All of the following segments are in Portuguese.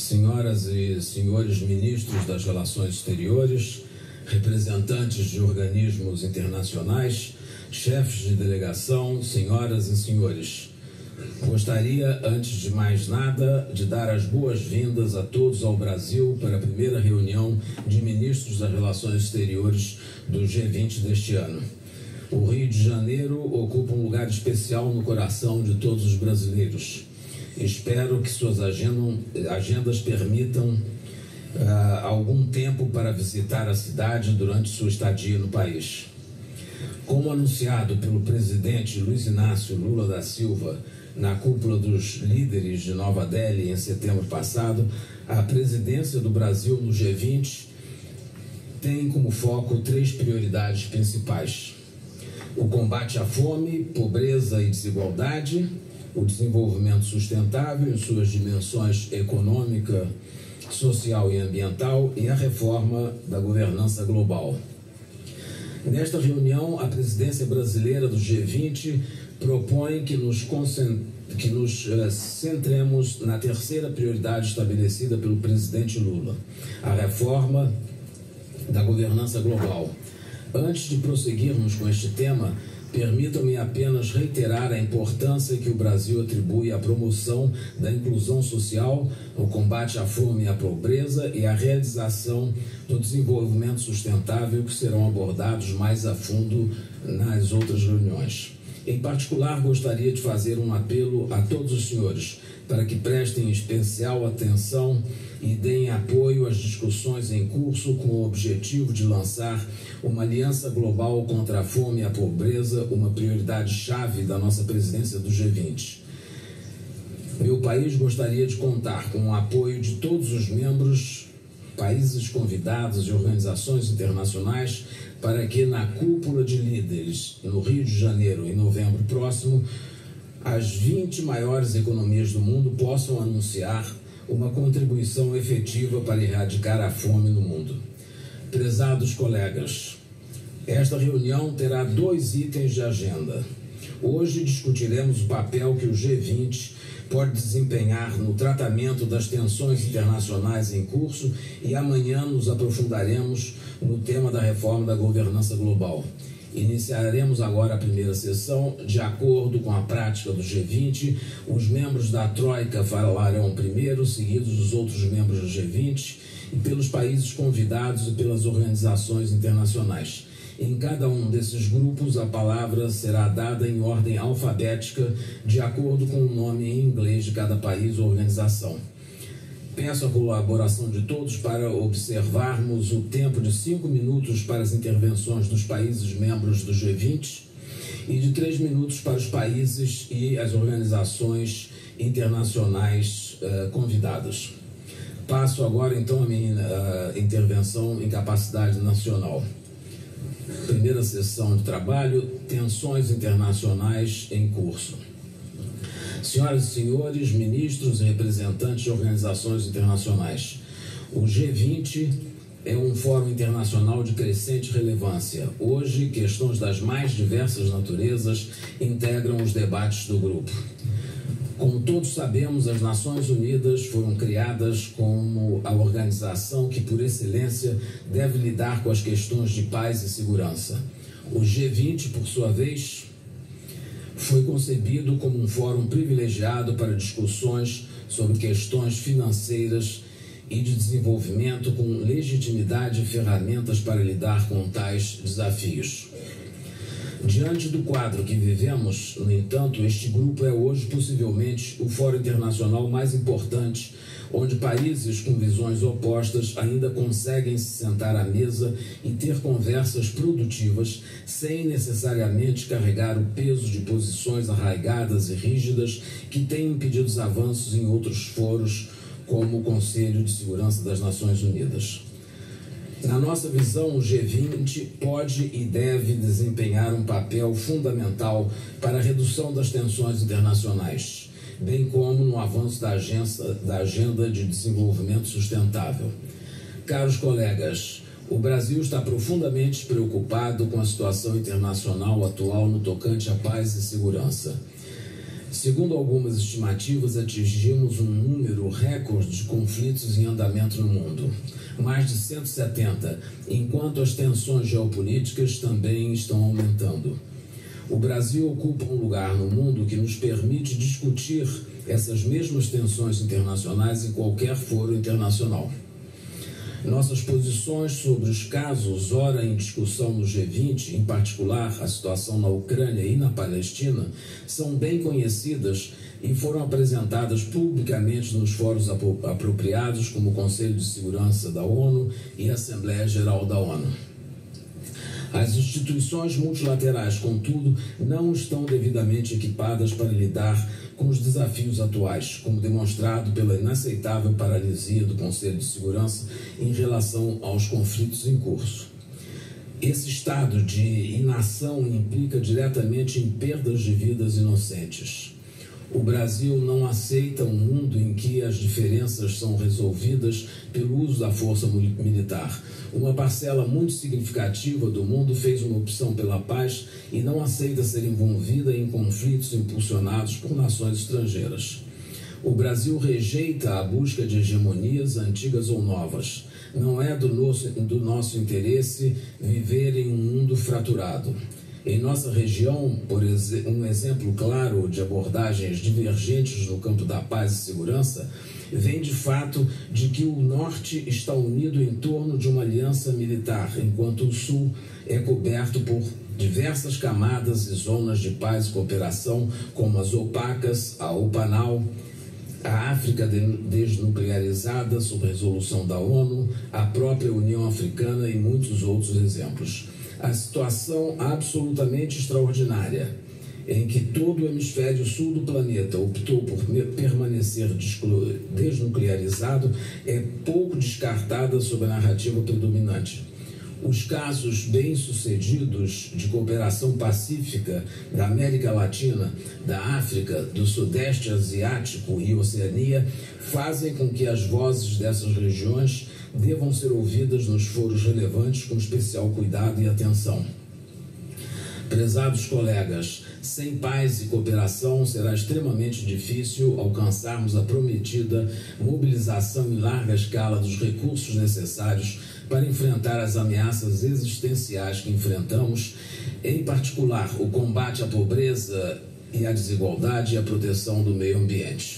senhoras e senhores ministros das Relações Exteriores, representantes de organismos internacionais, chefes de delegação, senhoras e senhores. Gostaria, antes de mais nada, de dar as boas-vindas a todos ao Brasil para a primeira reunião de ministros das Relações Exteriores do G20 deste ano. O Rio de Janeiro ocupa um lugar especial no coração de todos os brasileiros. Espero que suas agendas permitam algum tempo para visitar a cidade durante sua estadia no país. Como anunciado pelo presidente Luiz Inácio Lula da Silva na cúpula dos líderes de Nova Delhi em setembro passado, a presidência do Brasil no G20 tem como foco 3 prioridades principais: o combate à fome, pobreza e desigualdade, o desenvolvimento sustentável em suas dimensões econômica, social e ambiental e a reforma da governança global. Nesta reunião, a presidência brasileira do G20 propõe que nos centremos na terceira prioridade estabelecida pelo presidente Lula, a reforma da governança global. Antes de prosseguirmos com este tema, permitam-me apenas reiterar a importância que o Brasil atribui à promoção da inclusão social, ao combate à fome e à pobreza e à realização do desenvolvimento sustentável, que serão abordados mais a fundo nas outras reuniões. Em particular, gostaria de fazer um apelo a todos os senhores para que prestem especial atenção e deem apoio às discussões em curso com o objetivo de lançar uma aliança global contra a fome e a pobreza, uma prioridade-chave da nossa presidência do G20. Meu país gostaria de contar com o apoio de todos os membros, países convidados e organizações internacionais para que na cúpula de líderes no Rio de Janeiro, em novembro próximo, as 20 maiores economias do mundo possam anunciar uma contribuição efetiva para erradicar a fome no mundo. Prezados colegas, esta reunião terá 2 itens de agenda. Hoje discutiremos o papel que o G20 pode desempenhar no tratamento das tensões internacionais em curso e amanhã nos aprofundaremos no tema da reforma da governança global. Iniciaremos agora a primeira sessão. De acordo com a prática do G20, os membros da Troika falarão primeiro, seguidos dos outros membros do G20 e pelos países convidados e pelas organizações internacionais. Em cada um desses grupos, a palavra será dada em ordem alfabética, de acordo com o nome em inglês de cada país ou organização. Peço a colaboração de todos para observarmos o tempo de 5 minutos para as intervenções dos países membros do G20 e de 3 minutos para os países e as organizações internacionais convidadas. Passo agora, então, a minha intervenção em capacidade nacional. Primeira sessão de trabalho: tensões internacionais em curso. Senhoras e senhores, ministros e representantes de organizações internacionais, o G20 é um fórum internacional de crescente relevância. Hoje, questões das mais diversas naturezas integram os debates do grupo. Como todos sabemos, as Nações Unidas foram criadas como a organização que, por excelência, deve lidar com as questões de paz e segurança. O G20, por sua vez, foi concebido como um fórum privilegiado para discussões sobre questões financeiras e de desenvolvimento, com legitimidade e ferramentas para lidar com tais desafios. Diante do quadro que vivemos, no entanto, este grupo é hoje possivelmente o fórum internacional mais importante, onde países com visões opostas ainda conseguem se sentar à mesa e ter conversas produtivas sem necessariamente carregar o peso de posições arraigadas e rígidas que têm impedido os avanços em outros foros, como o Conselho de Segurança das Nações Unidas. Na nossa visão, o G20 pode e deve desempenhar um papel fundamental para a redução das tensões internacionais, bem como no avanço da Agenda de Desenvolvimento Sustentável. Caros colegas, o Brasil está profundamente preocupado com a situação internacional atual no tocante à paz e segurança. Segundo algumas estimativas, atingimos um número recorde de conflitos em andamento no mundo, mais de 170, enquanto as tensões geopolíticas também estão aumentando. O Brasil ocupa um lugar no mundo que nos permite discutir essas mesmas tensões internacionais em qualquer foro internacional. Nossas posições sobre os casos ora em discussão no G20, em particular a situação na Ucrânia e na Palestina, são bem conhecidas e foram apresentadas publicamente nos fóruns apropriados, como o Conselho de Segurança da ONU e a Assembleia Geral da ONU. As instituições multilaterais, contudo, não estão devidamente equipadas para lidar com os desafios atuais, como demonstrado pela inaceitável paralisia do Conselho de Segurança em relação aos conflitos em curso. Esse estado de inação implica diretamente em perdas de vidas inocentes. O Brasil não aceita um mundo em que as diferenças são resolvidas pelo uso da força militar. Uma parcela muito significativa do mundo fez uma opção pela paz e não aceita ser envolvida em conflitos impulsionados por nações estrangeiras. O Brasil rejeita a busca de hegemonias antigas ou novas. Não é do nosso interesse viver em um mundo fraturado. Em nossa região, um exemplo claro de abordagens divergentes no campo da paz e segurança vem de fato de que o Norte está unido em torno de uma aliança militar, enquanto o Sul é coberto por diversas camadas e zonas de paz e cooperação, como as OPACAS, a OPANAL, a África desnuclearizada sob resolução da ONU, a própria União Africana e muitos outros exemplos. A situação absolutamente extraordinária em que todo o hemisfério sul do planeta optou por permanecer desnuclearizado é pouco descartada sob a narrativa predominante. Os casos bem-sucedidos de cooperação pacífica da América Latina, da África, do Sudeste Asiático e Oceania fazem com que as vozes dessas regiões devam ser ouvidas nos foros relevantes com especial cuidado e atenção. Prezados colegas, sem paz e cooperação será extremamente difícil alcançarmos a prometida mobilização em larga escala dos recursos necessários para enfrentar as ameaças existenciais que enfrentamos, em particular o combate à pobreza e à desigualdade e a proteção do meio ambiente.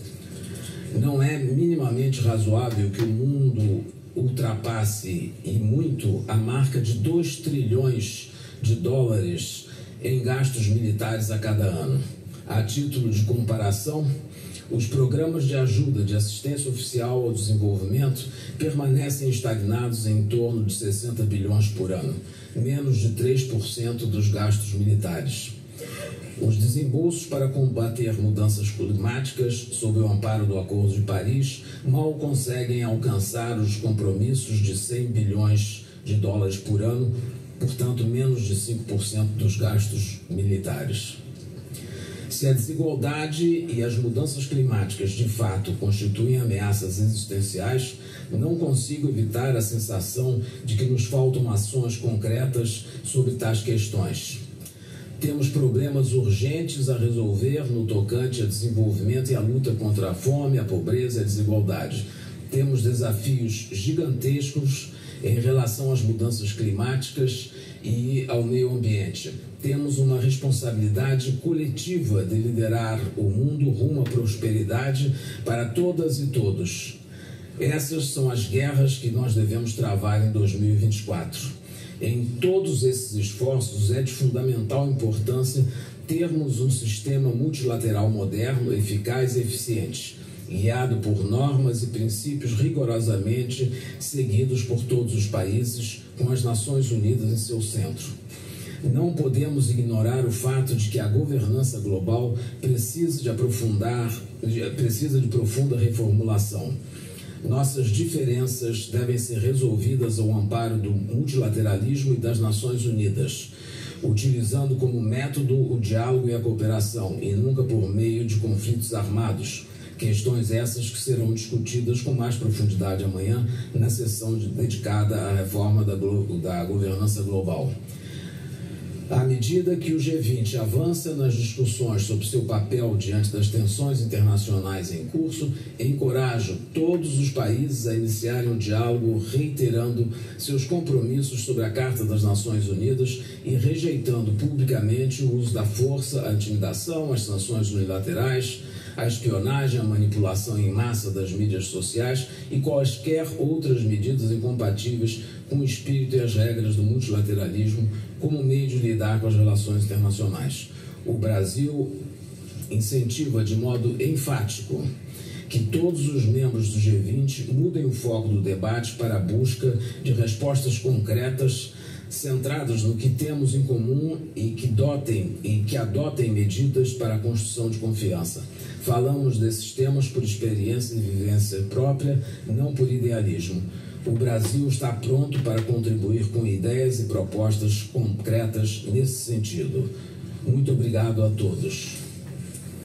Não é minimamente razoável que o mundo ultrapasse e muito a marca de 2 trilhões de dólares em gastos militares a cada ano. A título de comparação, os programas de ajuda de assistência oficial ao desenvolvimento permanecem estagnados em torno de 60 bilhões por ano, menos de 3% dos gastos militares. Os desembolsos para combater mudanças climáticas, sob o amparo do Acordo de Paris, mal conseguem alcançar os compromissos de 100 bilhões de dólares por ano, portanto, menos de 5% dos gastos militares. Se a desigualdade e as mudanças climáticas de fato constituem ameaças existenciais, não consigo evitar a sensação de que nos faltam ações concretas sobre tais questões. Temos problemas urgentes a resolver no tocante a desenvolvimento e a luta contra a fome, a pobreza e a desigualdade. Temos desafios gigantescos em relação às mudanças climáticas e ao meio ambiente. Temos uma responsabilidade coletiva de liderar o mundo rumo à prosperidade para todas e todos. Essas são as guerras que nós devemos travar em 2024. Em todos esses esforços é de fundamental importância termos um sistema multilateral moderno, eficaz e eficiente, guiado por normas e princípios rigorosamente seguidos por todos os países, com as Nações Unidas em seu centro. Não podemos ignorar o fato de que a governança global precisa de profunda reformulação. Nossas diferenças devem ser resolvidas ao amparo do multilateralismo e das Nações Unidas, utilizando como método o diálogo e a cooperação, e nunca por meio de conflitos armados. Questões essas que serão discutidas com mais profundidade amanhã na sessão dedicada à reforma da governança global. À medida que o G20 avança nas discussões sobre seu papel diante das tensões internacionais em curso, encorajo todos os países a iniciarem um diálogo reiterando seus compromissos sobre a Carta das Nações Unidas e rejeitando publicamente o uso da força, a intimidação, as sanções unilaterais, a espionagem, a manipulação em massa das mídias sociais e quaisquer outras medidas incompatíveis com o espírito e as regras do multilateralismo como meio de lidar com as relações internacionais. O Brasil incentiva de modo enfático que todos os membros do G20 mudem o foco do debate para a busca de respostas concretas centradas no que temos em comum e que adotem medidas para a construção de confiança. Falamos desses temas por experiência e vivência própria, não por idealismo. O Brasil está pronto para contribuir com ideias e propostas concretas nesse sentido. Muito obrigado a todos.